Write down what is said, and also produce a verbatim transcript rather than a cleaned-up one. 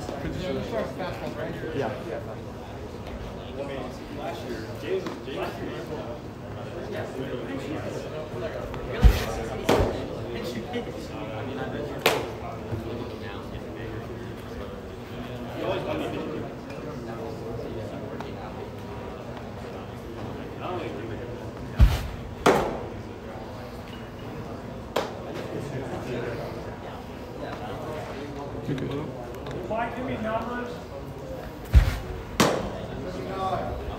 Fastballs, right? Yeah. Well, I mean, last year, James was James. You always want me to do. I don't think You're good. Mike, give me numbers.